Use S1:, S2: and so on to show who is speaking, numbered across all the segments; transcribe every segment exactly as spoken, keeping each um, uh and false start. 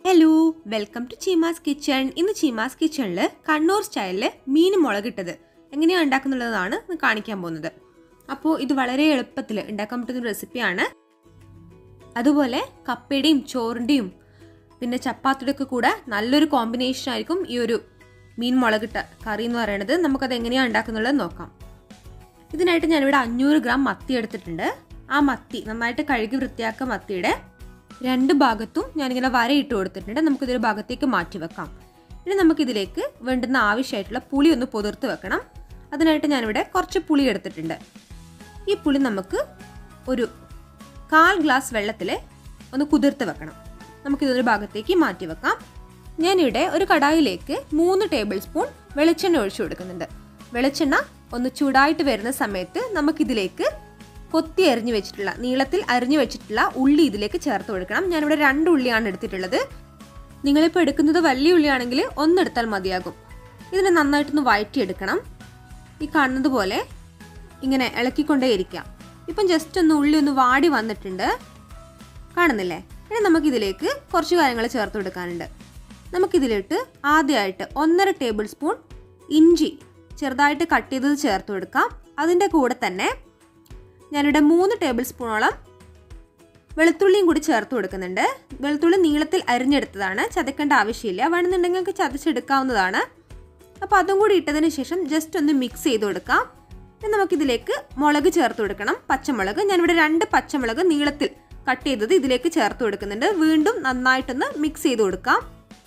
S1: Hello welcome to Cheema's kitchen. ഇന്ന് ചീമാസ് കിച്ചണിൽ കണ്ണൂർ സ്റ്റൈലിൽ മീൻ മുളകിട്ടത് എങ്ങനെയാണ് ഉണ്ടാക്കുന്നുള്ളതാണ് കാണിക്കാൻ പോകുന്നത്. അപ്പോൾ ഇത് വളരെ എളുപ്പത്തിൽ ഉണ്ടാക്കാൻ പറ്റുന്ന റെസിപ്പിയാണ്. അതുപോലെ കപ്പയുടെയും ചോറിൻ്റെയും പിന്നെ ചപ്പാത്തിയുടെ ഒക്കെ കൂടെ നല്ലൊരു കോമ്പിനേഷൻ ആയിരിക്കും ഈ ഒരു മീൻ മുളകിട്ട കറി എന്ന് പറയുന്നത്. നമുക്കത് എങ്ങനെയാണ് ഉണ്ടാക്കുന്നുള്ളത് നോക്കാം. ഇതിനായിട്ട് ഞാനിവിടെ അഞ്ഞൂറ് ഗ്രാം മത്തി എടുത്തിട്ടുണ്ട്. ആ മത്തി നന്നായിട്ട് കഴുകി വൃത്തിയാക്കുക. മത്തിയുടെ രണ്ട് ഭാഗത്തും ഞാനിങ്ങനെ വരയിട്ട് കൊടുത്തിട്ടുണ്ട്. നമുക്കിതൊരു ഭാഗത്തേക്ക് മാറ്റി വെക്കാം. ഇനി നമുക്കിതിലേക്ക് വേണ്ടുന്ന ആവശ്യമായിട്ടുള്ള പുളി ഒന്ന് പൊതിർത്ത് വെക്കണം. അതിനായിട്ട് ഞാനിവിടെ കുറച്ച് പുളി എടുത്തിട്ടുണ്ട്. ഈ പുളി നമുക്ക് ഒരു കാൽ ഗ്ലാസ് വെള്ളത്തിൽ ഒന്ന് കുതിർത്ത് വെക്കണം. നമുക്കിതൊരു ഭാഗത്തേക്ക് മാറ്റി വെക്കാം. ഞാനിവിടെ ഒരു കടായിലേക്ക് മൂന്ന് ടേബിൾ സ്പൂൺ വെളിച്ചെണ്ണ ഒഴിച്ചു കൊടുക്കുന്നുണ്ട്. വെളിച്ചെണ്ണ ഒന്ന് ചൂടായിട്ട് വരുന്ന സമയത്ത് നമുക്കിതിലേക്ക് കൊത്തി അരിഞ്ഞു വെച്ചിട്ടുള്ള നീളത്തിൽ അരിഞ്ഞു വെച്ചിട്ടുള്ള ഉള്ളി ഇതിലേക്ക് ചേർത്ത് കൊടുക്കണം. ഞാനിവിടെ രണ്ട് ഉള്ളിയാണ് എടുത്തിട്ടുള്ളത്. നിങ്ങളിപ്പോൾ എടുക്കുന്നത് വലിയ ഉള്ളിയാണെങ്കിൽ ഒന്നെടുത്താൽ മതിയാകും. ഇതിനെ നന്നായിട്ടൊന്ന് വഴറ്റിയെടുക്കണം. ഈ കാണുന്നത് പോലെ ഇങ്ങനെ ഇളക്കിക്കൊണ്ടേയിരിക്കാം. ഇപ്പം ജസ്റ്റ് ഒന്ന് ഉള്ളി ഒന്ന് വാടി വന്നിട്ടുണ്ട്, കാണുന്നില്ലേ? ഇനി നമുക്കിതിലേക്ക് കുറച്ച് കാര്യങ്ങൾ ചേർത്ത് കൊടുക്കാനുണ്ട്. നമുക്കിതിലിട്ട് ആദ്യമായിട്ട് ഒന്നര ടേബിൾ സ്പൂൺ ഇഞ്ചി ചെറുതായിട്ട് കട്ട് ചെയ്തത് ചേർത്ത് കൊടുക്കാം. അതിൻ്റെ കൂടെ തന്നെ ഞാനിവിടെ മൂന്ന് ടേബിൾ സ്പൂണോളം വെളുത്തുള്ളിയും കൂടി ചേർത്ത് കൊടുക്കുന്നുണ്ട്. വെളുത്തുള്ളി നീളത്തിൽ അരിഞ്ഞെടുത്തതാണ്, ചതക്കേണ്ട ആവശ്യമില്ല. വേണമെന്നുണ്ടെങ്കിൽ നിങ്ങൾക്ക് ചതച്ചെടുക്കാവുന്നതാണ്. അപ്പോൾ അതും കൂടി ഇട്ടതിന് ശേഷം ജസ്റ്റ് ഒന്ന് മിക്സ് ചെയ്ത് കൊടുക്കാം. ഇനി നമുക്കിതിലേക്ക് മുളക് ചേർത്ത് കൊടുക്കണം. പച്ചമുളക് ഞാനിവിടെ രണ്ട് പച്ചമുളക് നീളത്തിൽ കട്ട് ചെയ്തത് ഇതിലേക്ക് ചേർത്ത് കൊടുക്കുന്നുണ്ട്. വീണ്ടും നന്നായിട്ടൊന്ന് മിക്സ് ചെയ്ത് കൊടുക്കാം.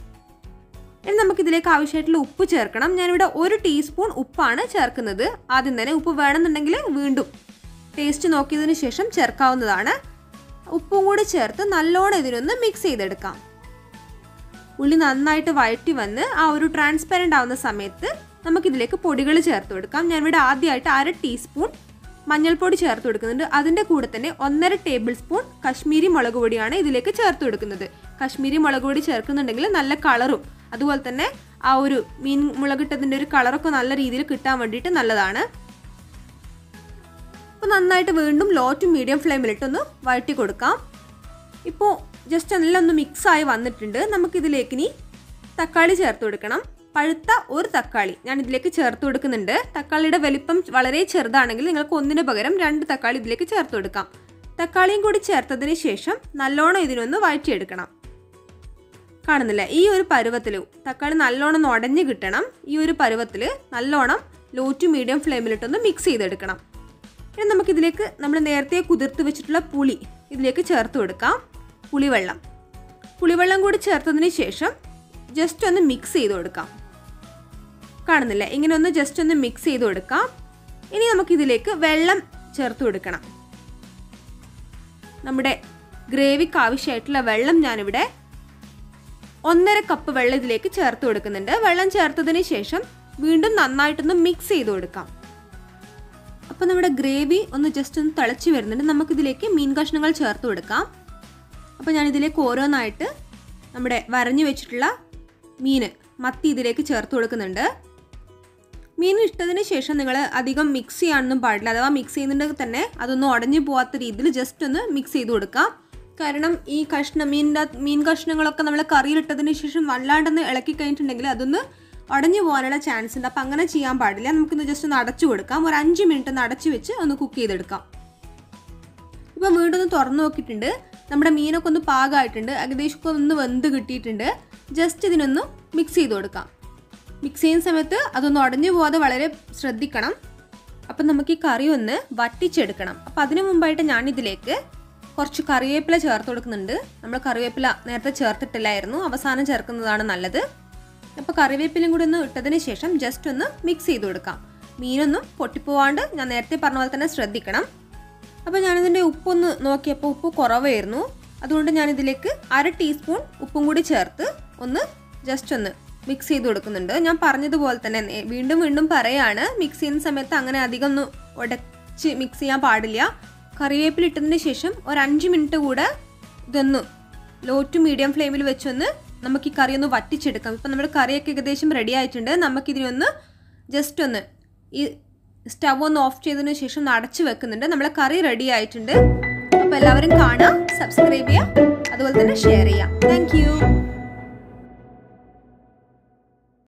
S1: ഇനി നമുക്കിതിലേക്ക് ആവശ്യമായിട്ടുള്ള ഉപ്പ് ചേർക്കണം. ഞാനിവിടെ ഒരു ടീസ്പൂൺ ഉപ്പാണ് ചേർക്കുന്നത്. ആദ്യം തന്നെ ഉപ്പ് വേണമെന്നുണ്ടെങ്കിൽ വീണ്ടും ടേസ്റ്റ് നോക്കിയതിന് ശേഷം ചേർക്കാവുന്നതാണ്. ഉപ്പും കൂടി ചേർത്ത് നല്ലോണം ഇതിനൊന്ന് മിക്സ് ചെയ്തെടുക്കാം. ഉള്ളി നന്നായിട്ട് വഴറ്റി വന്ന് ആ ഒരു ട്രാൻസ്പെറൻ്റ് ആവുന്ന സമയത്ത് നമുക്കിതിലേക്ക് പൊടികൾ ചേർത്ത് കൊടുക്കാം. ഞാനിവിടെ ആദ്യമായിട്ട് അര ടീസ്പൂൺ മഞ്ഞൾപ്പൊടി ചേർത്ത് കൊടുക്കുന്നുണ്ട്. അതിൻ്റെ കൂടെ തന്നെ ഒന്നര ടേബിൾ സ്പൂൺ കശ്മീരി മുളക് പൊടിയാണ് ഇതിലേക്ക് ചേർത്ത് കൊടുക്കുന്നത്. കശ്മീരി മുളക് പൊടി ചേർക്കുന്നുണ്ടെങ്കിൽ നല്ല കളറും അതുപോലെ തന്നെ ആ ഒരു മീൻ മുളകിട്ടതിൻ്റെ ഒരു കളറൊക്കെ നല്ല രീതിയിൽ കിട്ടാൻ വേണ്ടിയിട്ട് നല്ലതാണ്. അപ്പോൾ നന്നായിട്ട് വീണ്ടും ലോ ടു മീഡിയം ഫ്ലെയിമിലിട്ടൊന്ന് വഴറ്റി കൊടുക്കാം. ഇപ്പോൾ ജസ്റ്റ് നല്ല ഒന്ന് മിക്സായി വന്നിട്ടുണ്ട്. നമുക്കിതിലേക്ക് ഇനി തക്കാളി ചേർത്ത് കൊടുക്കണം. പഴുത്ത ഒരു തക്കാളി ഞാൻ ഇതിലേക്ക് ചേർത്ത് കൊടുക്കുന്നുണ്ട്. തക്കാളിയുടെ വലിപ്പം വളരെ ചെറുതാണെങ്കിൽ നിങ്ങൾക്ക് ഒന്നിന് പകരം രണ്ട് തക്കാളി ഇതിലേക്ക് ചേർത്ത് കൊടുക്കാം. തക്കാളിയും കൂടി ചേർത്തതിന് ശേഷം നല്ലോണം ഇതിനൊന്ന് വഴറ്റിയെടുക്കണം. കാണുന്നില്ല? ഈ ഒരു പരുവത്തിൽ തക്കാളി നല്ലോണം ഉടഞ്ഞ് കിട്ടണം. ഈ ഒരു പരുവത്തിൽ നല്ലോണം ലോ ടു മീഡിയം ഫ്ലെയിമിലിട്ടൊന്ന് മിക്സ് ചെയ്തെടുക്കണം. ഇനി നമുക്കിതിലേക്ക് നമ്മൾ നേരത്തെ കുതിർത്ത് വെച്ചിട്ടുള്ള പുളി ഇതിലേക്ക് ചേർത്ത് കൊടുക്കാം. പുളിവെള്ളം പുളിവെള്ളം കൂടി ചേർത്തതിന് ശേഷം ജസ്റ്റ് ഒന്ന് മിക്സ് ചെയ്ത് കൊടുക്കാം. കാണുന്നില്ല? ഇങ്ങനെ ഒന്ന് ജസ്റ്റ് ഒന്ന് മിക്സ് ചെയ്ത് കൊടുക്കാം. ഇനി നമുക്കിതിലേക്ക് വെള്ളം ചേർത്ത് കൊടുക്കണം. നമ്മുടെ ഗ്രേവിക്ക് ആവശ്യമായിട്ടുള്ള വെള്ളം ഞാനിവിടെ ഒന്നര കപ്പ് വെള്ളം ഇതിലേക്ക് ചേർത്ത് കൊടുക്കുന്നുണ്ട്. വെള്ളം ചേർത്തതിന് ശേഷം വീണ്ടും നന്നായിട്ടൊന്ന് മിക്സ് ചെയ്ത് കൊടുക്കാം. അപ്പോൾ നമ്മുടെ ഗ്രേവി ഒന്ന് ജസ്റ്റ് ഒന്ന് തിളച്ച് വരുന്നുണ്ട്. നമുക്കിതിലേക്ക് മീൻ കഷ്ണങ്ങൾ ചേർത്ത് കൊടുക്കാം. അപ്പോൾ ഞാനിതിലേക്ക് ഓരോന്നായിട്ട് നമ്മുടെ വരഞ്ഞു വെച്ചിട്ടുള്ള മീൻ മത്തി ഇതിലേക്ക് ചേർത്ത് കൊടുക്കുന്നുണ്ട്. മീൻ ഇട്ടതിന് ശേഷം നിങ്ങൾ അധികം മിക്സ് ചെയ്യാനൊന്നും പാടില്ല. അഥവാ മിക്സ് ചെയ്യുന്നുണ്ടെങ്കിൽ തന്നെ അതൊന്നും ഉടഞ്ഞു പോകാത്ത രീതിയിൽ ജസ്റ്റ് ഒന്ന് മിക്സ് ചെയ്ത് കൊടുക്കാം. കാരണം ഈ കഷ്ണം മീനിൻ്റെ മീൻ കഷ്ണങ്ങളൊക്കെ നമ്മൾ കറിയിലിട്ടതിന് ശേഷം വല്ലാണ്ടെന്ന് ഇളക്കി കഴിഞ്ഞിട്ടുണ്ടെങ്കിൽ അതൊന്ന് ഉടഞ്ഞു പോകാനുള്ള ചാൻസ് ഉണ്ട്. അപ്പം അങ്ങനെ ചെയ്യാൻ പാടില്ല. നമുക്കിന്ന് ജസ്റ്റ് ഒന്ന് അടച്ചു കൊടുക്കാം. ഒരു അഞ്ച് മിനിറ്റ് ഒന്ന് അടച്ചു വെച്ച് ഒന്ന് കുക്ക് ചെയ്തെടുക്കാം. ഇപ്പം വീണ്ടും ഒന്ന് തുറന്നു നോക്കിയിട്ടുണ്ട്. നമ്മുടെ മീനൊക്കെ ഒന്ന് പാകമായിട്ടുണ്ട്. ഏകദേശമൊക്കെ ഒന്ന് വെന്ത് കിട്ടിയിട്ടുണ്ട്. ജസ്റ്റ് ഇതിനൊന്ന് മിക്സ് ചെയ്ത് കൊടുക്കാം. മിക്സ് ചെയ്യുന്ന സമയത്ത് അതൊന്ന് ഉടഞ്ഞു പോകാതെ വളരെ ശ്രദ്ധിക്കണം. അപ്പം നമുക്ക് ഈ കറി ഒന്ന് വറ്റിച്ചെടുക്കണം. അപ്പം അതിനു മുമ്പായിട്ട് ഞാനിതിലേക്ക് കുറച്ച് കറിവേപ്പില ചേർത്ത് കൊടുക്കുന്നുണ്ട്. നമ്മൾ കറിവേപ്പില നേരത്തെ ചേർത്തിട്ടില്ലായിരുന്നു, അവസാനം ചേർക്കുന്നതാണ് നല്ലത്. അപ്പോൾ കറിവേപ്പിലും കൂടി ഒന്ന് ഇട്ടതിന് ശേഷം ജസ്റ്റ് ഒന്ന് മിക്സ് ചെയ്ത് കൊടുക്കാം. മീനൊന്നും പൊട്ടിപ്പോവാണ്ട് ഞാൻ നേരത്തെ പറഞ്ഞ പോലെ തന്നെ ശ്രദ്ധിക്കണം. അപ്പോൾ ഞാനിതിൻ്റെ ഉപ്പൊന്ന് നോക്കിയപ്പോൾ ഉപ്പ് കുറവായിരുന്നു. അതുകൊണ്ട് ഞാനിതിലേക്ക് അര ടീസ്പൂൺ ഉപ്പും കൂടി ചേർത്ത് ഒന്ന് ജസ്റ്റ് ഒന്ന് മിക്സ് ചെയ്ത് കൊടുക്കുന്നുണ്ട്. ഞാൻ പറഞ്ഞതുപോലെ തന്നെ വീണ്ടും വീണ്ടും പറയാണ്, മിക്സ് ചെയ്യുന്ന സമയത്ത് അങ്ങനെ അധികം ഒന്ന് ഉടച്ച് മിക്സ് ചെയ്യാൻ പാടില്ല. കറിവേപ്പില ഇട്ടതിന് ശേഷം ഒരു അഞ്ച് മിനിറ്റ് കൂടെ ഇതൊന്ന് ലോ ടു മീഡിയം ഫ്ലെയിമിൽ വെച്ചൊന്ന് നമുക്ക് ഈ കറി ഒന്ന് വറ്റിച്ചെടുക്കാം. ഇപ്പം നമ്മുടെ കറിയൊക്കെ ഏകദേശം റെഡി ആയിട്ടുണ്ട്. നമുക്കിതിനൊന്ന് ജസ്റ്റ് ഒന്ന് ഈ സ്റ്റവ് ഒന്ന് ഓഫ് ചെയ്തതിന് ശേഷം ഒന്ന് അടച്ചു വെക്കുന്നുണ്ട്. നമ്മളെ കറി റെഡി ആയിട്ടുണ്ട്. അപ്പോൾ എല്ലാവരും കാണാം, സബ്സ്ക്രൈബ് ചെയ്യുക, അതുപോലെ തന്നെ ഷെയർ ചെയ്യാം. താങ്ക്